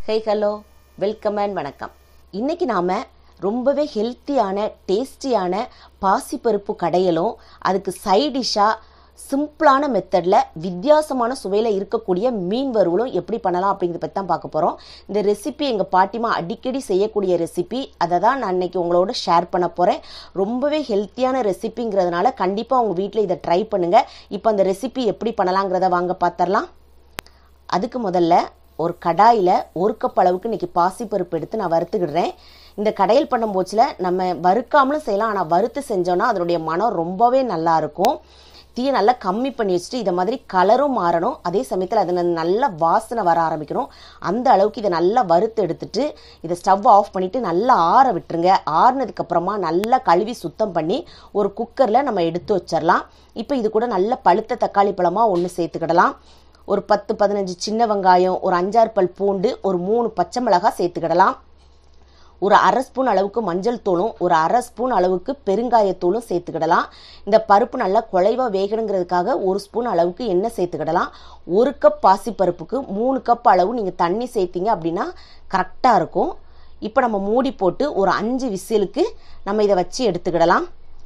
Hey hello welcome and வணக்கம். இன்றைக்கி நாம் ரொம்பவே ஹெல்த்தியான டேஸ்டியான பாசிப்பருப்பு கடையலும் அதுக்கு சைடிஷ்ஷாக சிம்பிளான மெத்தடில் வித்தியாசமான சுவையில் இருக்கக்கூடிய மீன் வறுவலும் எப்படி பண்ணலாம் அப்படிங்கிறத பற்றி தான் பார்க்க போகிறோம். இந்த ரெசிபி எங்கள் பாட்டிமா அடிக்கடி செய்யக்கூடிய ரெசிபி, அதை தான் நான் இன்றைக்கி உங்களோட ஷேர் பண்ண போகிறேன். ரொம்பவே ஹெல்த்தியான ரெசிபிங்கிறதுனால கண்டிப்பாக உங்கள் வீட்டில் இதை ட்ரை பண்ணுங்கள். இப்போ அந்த ரெசிபி எப்படி பண்ணலாங்கிறத வாங்க பார்த்துடலாம். அதுக்கு முதல்ல ஒரு கடாயில் 1 கப் அளவுக்கு இன்றைக்கி பாசிப்பருப்பு எடுத்து நான் வறுத்துக்கிடுறேன். இந்த கடையில் பண்ணும்போச்சில் நம்ம வறுக்காமலும் செய்யலாம், ஆனால் வறுத்து செஞ்சோன்னா அதனுடைய மனம் ரொம்பவே நல்லாயிருக்கும். தீயை நல்லா கம்மி பண்ணி வச்சுட்டு இதை மாதிரி கலரும் மாறணும், அதே சமயத்தில் அதில் நல்ல வாசனை வர ஆரம்பிக்கணும். அந்த அளவுக்கு இதை நல்லா வறுத்து எடுத்துட்டு இதை ஸ்டவ் ஆஃப் பண்ணிவிட்டு நல்லா ஆற விட்டுருங்க. ஆறுனதுக்கப்புறமா நல்லா கழுவி சுத்தம் பண்ணி ஒரு குக்கரில் நம்ம எடுத்து வச்சிடலாம். இப்போ இது கூட நல்ல பழுத்த தக்காளி பழமாக ஒன்று சேர்த்துக்கிடலாம். ஒரு 10-15 சின்ன வெங்காயம், ஒரு 5-6 பல் பூண்டு, ஒரு 3 பச்சை மிளகாய் சேர்த்துக்கிடலாம். ஒரு 1/2 ஸ்பூன் அளவுக்கு மஞ்சள் தூளும் ஒரு 1/2 ஸ்பூன் அளவுக்கு பெருங்காயத்தூளும் சேர்த்துக்கிடலாம். இந்த பருப்பு நல்லா குழைவாக வேகணுங்கிறதுக்காக 1 ஸ்பூன் அளவுக்கு எண்ணெய் சேர்த்துக்கிடலாம். 1 கப் பாசிப்பருப்புக்கு 3 கப் அளவு நீங்கள் தண்ணி சேர்த்திங்க அப்படின்னா கரெக்டாக இருக்கும். இப்போ நம்ம மூடி போட்டு ஒரு 5 விசிலுக்கு நம்ம இதை வச்சு எடுத்துக்கிடலாம்.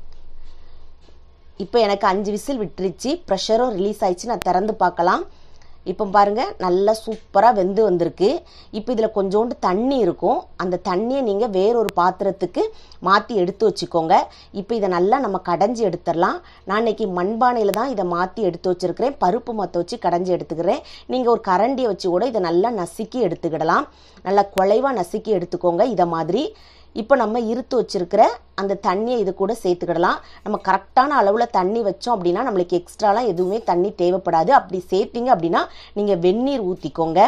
இப்போ எனக்கு 5 விசில் விட்டுருச்சு, ப்ரெஷரும் ரிலீஸ் ஆயிடுச்சு. நான் திறந்து பார்க்கலாம். இப்போ பாருங்கள், நல்லா சூப்பராக வெந்து வந்திருக்கு. இப்போ இதில் கொஞ்சோண்டு தண்ணி இருக்கும், அந்த தண்ணியை நீங்கள் வேறொரு பாத்திரத்துக்கு மாற்றி எடுத்து வச்சுக்கோங்க. இப்போ இதை நல்லா நம்ம கடைஞ்சி எடுத்துடலாம். நான் இன்றைக்கி மண்பானையில் தான் இதை மாற்றி எடுத்து வச்சுருக்கிறேன். பருப்பு மற்ற வச்சு கடைஞ்சி எடுத்துக்கிறேன். நீங்கள் ஒரு கரண்டியை வச்சு கூட இதை நல்லா நசுக்கி எடுத்துக்கிடலாம். நல்லா குழைவாக நசுக்கி எடுத்துக்கோங்க இதை மாதிரி. இப்போ நம்ம இருத்து வச்சிருக்கிற அந்த தண்ணியை இது கூட சேர்த்துக்கிடலாம். நம்ம கரெக்டான அளவில் தண்ணி வச்சோம் அப்படின்னா நம்மளுக்கு எக்ஸ்ட்ராலாம் எதுவுமே தண்ணி தேவைப்படாது. அப்படி சேர்த்திங்க அப்படின்னா நீங்கள் வெந்நீர் ஊற்றிக்கோங்க.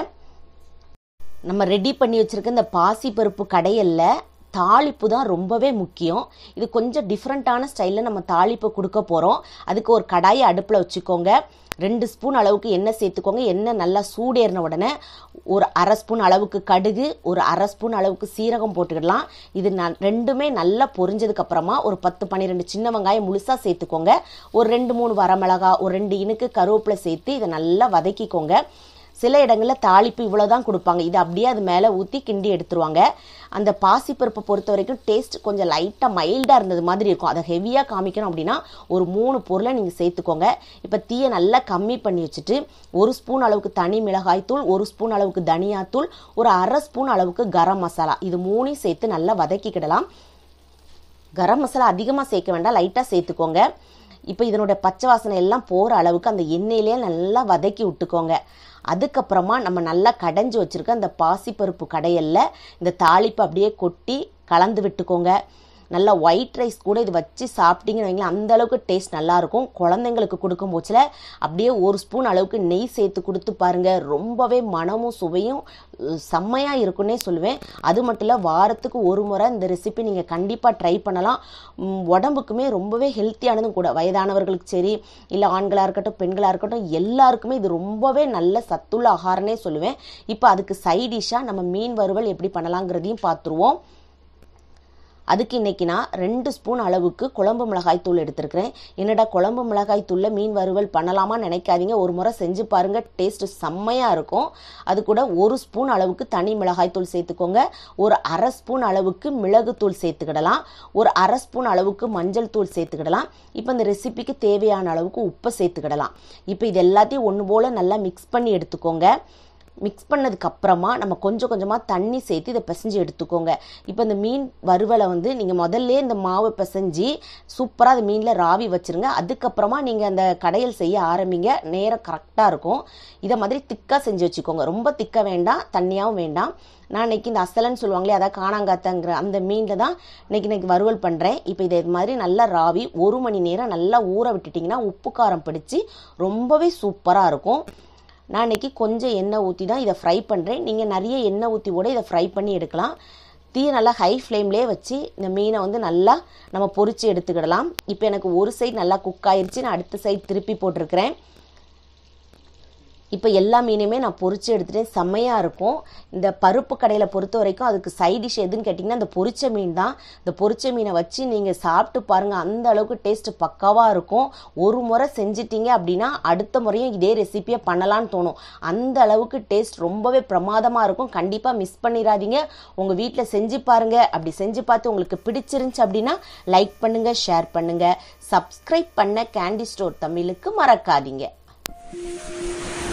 நம்ம ரெடி பண்ணி வச்சுருக்க இந்த பாசிப்பருப்பு கடையல்ல தாளிப்பு தான் ரொம்பவே முக்கியம். இது கொஞ்சம் டிஃப்ரெண்ட்டான ஸ்டைலில் நம்ம தாளிப்பு கொடுக்க போகிறோம். அதுக்கு ஒரு கடாயை அடுப்பில் வச்சுக்கோங்க. 2 ஸ்பூன் அளவுக்கு எண்ணெய் சேர்த்துக்கோங்க. எண்ணெய் நல்லா சூடேறின உடனே ஒரு 1/2 ஸ்பூன் அளவுக்கு கடுகு, ஒரு 1/2 ஸ்பூன் அளவுக்கு சீரகம் போட்டுக்கிடலாம். இது ரெண்டுமே நல்லா பொரிஞ்சதுக்கப்புறமா ஒரு 10-12 சின்ன வெங்காயம் முழுசாக சேர்த்துக்கோங்க. ஒரு 2-3 வரமிளகா, ஒரு 2 இனுக்கு கருவேப்பிலை சேர்த்து இதை நல்லா வதக்கிக்கோங்க. சில இடங்களில் தாளிப்பு இவ்வளோ தான் கொடுப்பாங்க, இது அப்படியே அது மேலே ஊற்றி கிண்டி எடுத்துருவாங்க. அந்த பாசிப்பருப்பை பொறுத்த வரைக்கும் டேஸ்ட் கொஞ்சம் லைட்டாக மைல்டாக இருந்தது மாதிரி இருக்கும். அதை ஹெவியாக காமிக்கணும் அப்படின்னா ஒரு 3 பொருளை நீங்கள் சேர்த்துக்கோங்க. இப்போ தீயை நல்லா கம்மி பண்ணி வச்சுட்டு 1 ஸ்பூன் அளவுக்கு தனி மிளகாய்த்தூள், 1 ஸ்பூன் அளவுக்கு தனியாத்தூள், ஒரு 1/2 ஸ்பூன் அளவுக்கு கரம் மசாலா, இது 3 சேர்த்து நல்லா வதக்கிக்கிடலாம். கரம் மசாலா அதிகமாக சேர்க்க வேண்டாம், லைட்டாக சேர்த்துக்கோங்க. இப்போ இதனுடைய பச்சை வாசனை எல்லாம் போகிற அளவுக்கு அந்த எண்ணெயிலே நல்லா வதக்கி விட்டுக்கோங்க. அதுக்கப்புறமா நம்ம நல்லா கடைஞ்சி வச்சுருக்க அந்த பாசிப்பருப்பு கடையல்ல இந்த தாளிப்பு அப்படியே கொட்டி கலந்து விட்டுக்கோங்க. நல்லா ஒயிட் ரைஸ் கூட இது வச்சு சாப்பிட்டீங்கன்னு வைங்களேன், அந்தளவுக்கு டேஸ்ட் நல்லாயிருக்கும். குழந்தைங்களுக்கு கொடுக்கும் போச்சில் அப்படியே 1 ஸ்பூன் அளவுக்கு நெய் சேர்த்து கொடுத்து பாருங்கள், ரொம்பவே மனமும் சுவையும் செம்மையாக இருக்குன்னே சொல்லுவேன். அது மட்டும் இல்லை, வாரத்துக்கு ஒரு முறை இந்த ரெசிபி நீங்கள் கண்டிப்பாக ட்ரை பண்ணலாம். உடம்புக்குமே ரொம்பவே ஹெல்த்தியானதும் கூட. வயதானவர்களுக்கு சரி, இல்லை ஆண்களாக இருக்கட்டும் பெண்களாக இருக்கட்டும், எல்லாருக்குமே இது ரொம்பவே நல்ல சத்துள்ள ஆகாரனே சொல்லுவேன். இப்போ அதுக்கு சைடிஷ்ஷாக நம்ம மீன் வறுவல் எப்படி பண்ணலாங்கிறதையும் பார்த்துருவோம். அதுக்கு இன்றைக்கி நான் 2 ஸ்பூன் அளவுக்கு குழம்பு மிளகாய் தூள் எடுத்துருக்கிறேன். என்னடா குழம்பு மிளகாய் தூளில் மீன் வறுவல் பண்ணலாமான்னு நினைக்காதீங்க, ஒரு முறை செஞ்சு பாருங்கள், டேஸ்ட்டு செம்மையாக இருக்கும். அது கூட 1 ஸ்பூன் அளவுக்கு தனி மிளகாய் தூள் சேர்த்துக்கோங்க. ஒரு 1/2 ஸ்பூன் அளவுக்கு மிளகுத்தூள் சேர்த்துக்கிடலாம். ஒரு 1/2 ஸ்பூன் அளவுக்கு மஞ்சள் தூள் சேர்த்துக்கிடலாம். இப்போ இந்த ரெசிபிக்கு தேவையான அளவுக்கு உப்பை சேர்த்துக்கிடலாம். இப்போ இது எல்லாத்தையும் ஒன்று போல் நல்லா மிக்ஸ் பண்ணி எடுத்துக்கோங்க. மிக்ஸ் பண்ணதுக்கப்புறமா நம்ம கொஞ்சம் கொஞ்சமாக தண்ணி சேர்த்து இதை பிசைஞ்சு எடுத்துக்கோங்க. இப்போ இந்த மீன் வறுவலை நீங்கள் முதல்ல இந்த மாவை பிசைஞ்சு சூப்பராக அது மீனில் ராவி வச்சுருங்க. அதுக்கப்புறமா நீங்கள் அந்த கடையல் செய்ய ஆரம்பிங்க, நேரம் கரெக்டாக இருக்கும். இதை மாதிரி திக்காக செஞ்சு வச்சுக்கோங்க, ரொம்ப திக்காக வேண்டாம், தண்ணியாகவும் வேண்டாம். நான் இன்றைக்கி இந்த அசலன்னு சொல்லுவாங்களே, அதாவது காணாங்காத்தங்கிற அந்த மீனில் தான் இன்றைக்கி வறுவல் பண்ணுறேன். இப்போ இதை இது மாதிரி நல்லா ராவி 1 மணி நேரம் நல்லா ஊற விட்டுட்டிங்கன்னா உப்பு காரம் பிடிச்சி ரொம்பவே சூப்பராக இருக்கும். நான் இன்றைக்கி கொஞ்சம் எண்ணெய் ஊற்றி தான் இதை ஃப்ரை பண்ணுறேன். நீங்கள் நிறைய எண்ணெய் ஊற்றி கூட இதை ஃப்ரை பண்ணி எடுக்கலாம். தீயை நல்லா ஹை ஃப்ளேம்லேயே வச்சு இந்த மீனை நல்லா நம்ம பொரித்து எடுத்துக்கிடலாம். இப்போ எனக்கு ஒரு சைடு நல்லா குக் ஆயிடுச்சு, நான் அடுத்த சைடு திருப்பி போட்டிருக்கிறேன். இப்போ எல்லா மீனையுமே நான் பொரிச்சு எடுத்துட்டேன். செம்மையாக இருக்கும். இந்த பருப்பு கடையில் பொறுத்த வரைக்கும் அதுக்கு சைட் டிஷ் எதுன்னு கேட்டிங்கன்னா இந்த பொரிச்ச மீன் தான். இந்த பொரிச்ச மீனை வச்சு நீங்கள் சாப்பிட்டு பாருங்கள், அந்த அளவுக்கு டேஸ்ட் பக்காவாக இருக்கும். ஒரு முறை செஞ்சிட்டீங்க அப்படின்னா அடுத்த முறையும் இதே ரெசிபியை பண்ணலான்னு தோணும். அந்த அளவுக்கு டேஸ்ட் ரொம்பவே பிரமாதமாக இருக்கும். கண்டிப்பாக மிஸ் பண்ணிடாதீங்க. உங்கள் வீட்டில் செஞ்சு பாருங்கள். அப்படி செஞ்சு பார்த்து உங்களுக்கு பிடிச்சிருந்துச்சு அப்படின்னா லைக் பண்ணுங்கள், ஷேர் பண்ணுங்கள், சப்ஸ்கிரைப் பண்ண கேண்டி ஸ்டோர் தமிழுக்கு மறக்காதீங்க.